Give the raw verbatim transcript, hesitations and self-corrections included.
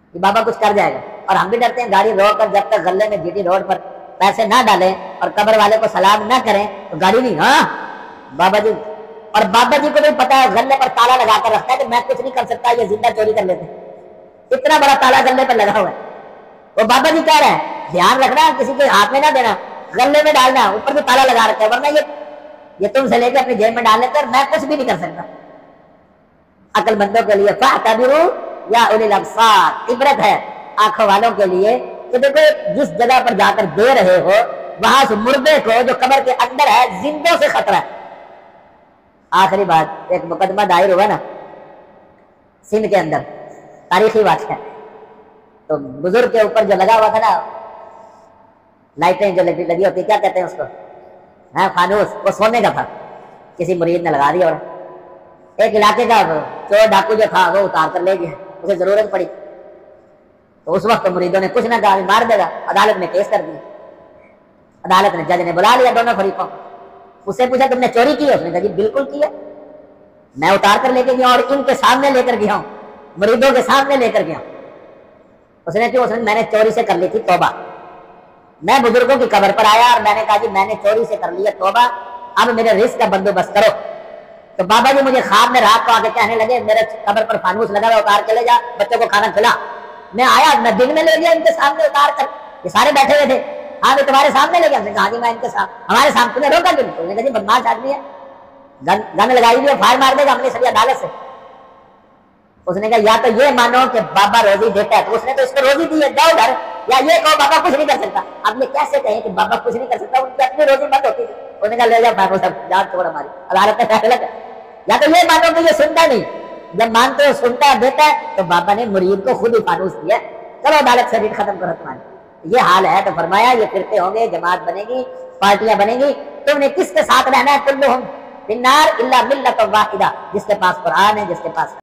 کہ بابا کچھ کر جائے گا، اور ہم بھی ڈرتے ہیں گاڑی روک کر جب تک غلے میں جی ٹی روڈ پر پیسے نہ ڈالیں اور قبر والے کو سلام نہ کریں تو گاڑی نہیں. ہاں بابا جی، اور بابا جی کو بھی پتا ہے غلے پر تالا لگا کر رکھتا ہے کہ میں کچھ نہیں کر سکتا، یہ زندہ چوری کر لیتے ہیں. اتنا بڑا تالا غلے پر لگا ہوا ہے. وہ بابا جی کہہ رہے ہیں دھیان رکھنا، کسی کے ہاتھ میں نہ دینا، غلے میں ڈالنا، اوپر بھی تالا لگا رکھا ہے، ورنہ یہ یہ تم سے لے کے اپنی جیب میں ڈال لیتے اور میں کچھ بھی نہیں کر سکتا. عقل مندوں کے لیے فاعتبروا یا اولی الابصار، عبرت ہے آنکھوں والوں کے لیے کہ دیکھو جس جگہ پر جا کر دے رہے ہو وہاں سے مردے کو جو قبر کے اندر ہے زندوں سے خطرہ ہے. آخری بات، ایک مقدمہ دائر ہوا نا سندھ کے اندر، تاریخی واقعہ. تو بزرگ کے اوپر جو لگا ہوا تھا نا لائٹیں جو لگی ہوتی کیا کہتے ہیں اس کو، ہاں فانوس، وہ سونے کا تھا، کسی مرید نے لگا دیا اور ایک علاقے کا چور ڈاکو جو تھا وہ اتار کر لے گیا، اسے ضرورت پڑی تو اس وقت مریدوں نے کچھ نہ کہا، مار دے گا. عدالت نے کیس کر دیا، عدالت نے جج نے بلا لیا دونوں فریقوں. اس سے پوچھا تم نے چوری کی ہے؟ اس نے کہا جی بالکل کی ہے، میں اتار کر لے کے گیا اور ان کے سامنے لے کر گیا ہوں، مریدوں کے سامنے لے کر گیا ہوں. اس نے کیوں؟ اس نے میں نے چوری سے کر لی تھی توبہ، میں بزرگوں کی قبر پر آیا اور میں نے کہا جی میں نے چوری سے کر لی ہے توبہ، اب میرے رزق کا بندوبست کرو. تو بابا جی مجھے خواب میں رات کو آ کے کہنے لگے میرے قبر پر فانوس لگا ہوا اتار کے لے جا، بچوں کو کھانا کھلا. میں آیا، میں دن میں لے گیا ان کے سامنے اتار کر، یہ سارے بیٹھے ہوئے تھے. ہاں میں تمہارے سامنے لے گیا. میں کہا جی میں ان کے ساتھ، ہمارے سامنے تمہیں روکا کیوں؟ انہوں نے کہا جی بدماش آدمی ہے، گن گن لگائی ہوئی ہے، فائر مار دے گا، ہم نے سبھی عدالت سے. اس نے کہا یا تو یہ مانو کہ بابا روزی دیتا ہے، تو اس نے تو اس کو روزی دی ہے، جاؤ گھر، یا یہ کہو بابا کچھ نہیں کر سکتا. اب یہ کیسے کہیں کہ بابا کچھ نہیں کر سکتا، ان کی اپنی روزی مت ہوتی تھی. اس نے کہا لے جاؤ بابا صاحب جان چھوڑ ہماری، عدالت میں فیصلہ کر. یا تو یہ مانو کہ یہ سنتا نہیں، جب مانتے ہو سنتا دیتا ہے تو بابا نے مرید کو خود ہی فانوس دیا، چلو عدالت سے ریٹ ختم کرو تمہاری. یہ حال ہے. تو فرمایا یہ پھرتے ہوں گے، جماعت بنے گی، پارٹیاں بنے گی، تم نے کس کے ساتھ رہنا ہے؟ کلہم فی النار الا ملۃ واحدہ، جس کے پاس قرآن ہے، جس کے پاس